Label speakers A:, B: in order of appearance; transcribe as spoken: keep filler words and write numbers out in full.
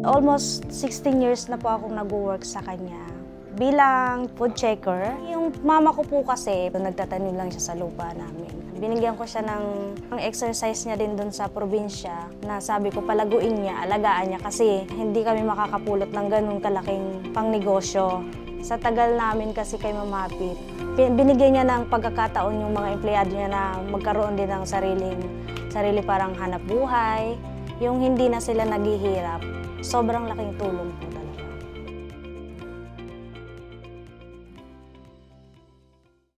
A: Almost sixteen years na po akong nag-work sa kanya bilang food checker. Yung mama ko po kasi, nagtatanim lang siya sa lupa namin. Binigyan ko siya ng, ng exercise niya din doon sa probinsya na sabi ko palaguin niya, alagaan niya kasi hindi kami makakapulot ng ganun kalaking pangnegosyo. Sa tagal namin kasi kay Mama Pit, binigyan niya ng pagkakataon yung mga empleyado niya na magkaroon din ng sariling, sarili parang hanap buhay, yung hindi na sila naghihirap. Sobrang laking tulong po.